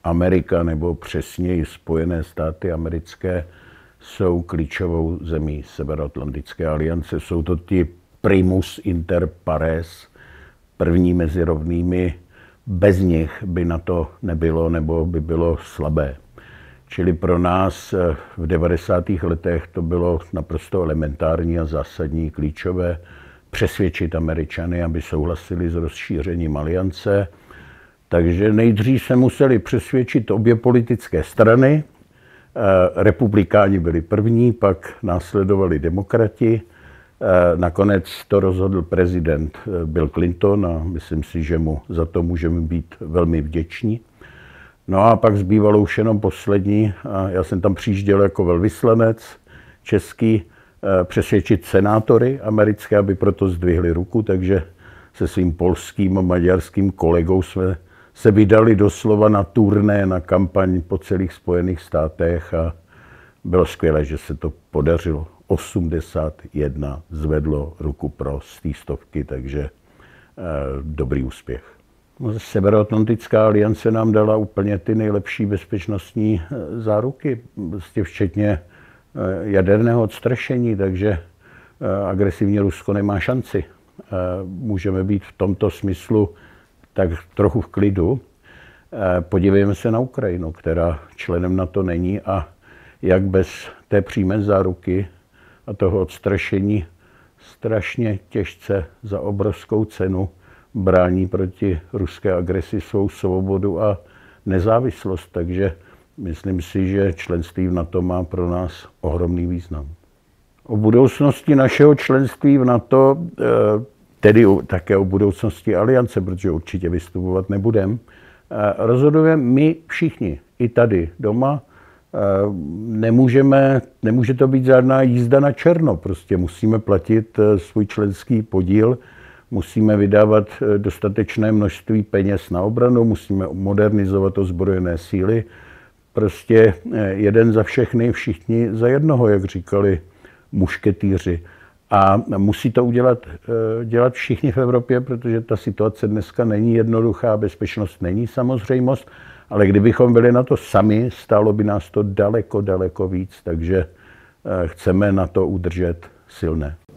Amerika, nebo přesněji Spojené státy americké, jsou klíčovou zemí Severoatlantické aliance. Jsou to ti primus inter pares, první mezi rovnými. Bez nich by na to nebylo, nebo by bylo slabé. Čili pro nás v 90. letech to bylo naprosto elementární a zásadní, klíčové přesvědčit Američany, aby souhlasili s rozšířením aliance. Takže nejdřív se museli přesvědčit obě politické strany. Republikáni byli první, pak následovali demokrati. Nakonec to rozhodl prezident Bill Clinton a myslím si, že mu za to můžeme být velmi vděční. No a pak zbývalo už jenom poslední. Já jsem tam přijížděl jako velvyslanec český, přesvědčit senátory americké, aby proto zdvihli ruku, takže se svým polským a maďarským kolegou jsme se vydali doslova na turné, na kampaň po celých Spojených státech a bylo skvělé, že se to podařilo. 81 zvedlo ruku pro z té stovky, takže dobrý úspěch. Severoatlantická aliance nám dala úplně ty nejlepší bezpečnostní záruky, prostě včetně jaderného odstrašení, takže agresivní Rusko nemá šanci. Můžeme být v tomto smyslu tak trochu v klidu. Podívejme se na Ukrajinu, která členem NATO není a jak bez té přímé záruky a toho odstrašení strašně těžce za obrovskou cenu brání proti ruské agresi svou svobodu a nezávislost. Takže myslím si, že členství v NATO má pro nás ohromný význam. O budoucnosti našeho členství v NATO, tedy také o budoucnosti aliance, protože určitě vystupovat nebudeme, rozhodujeme my všichni, i tady doma. Nemůže to být žádná jízda na černo, prostě musíme platit svůj členský podíl, musíme vydávat dostatečné množství peněz na obranu, musíme modernizovat ozbrojené síly, prostě jeden za všechny, všichni za jednoho, jak říkali mušketýři. A musí to dělat všichni v Evropě, protože ta situace dneska není jednoduchá, bezpečnost není samozřejmost, ale kdybychom byli na to sami, stálo by nás to daleko, daleko víc, takže chceme na to udržet silné.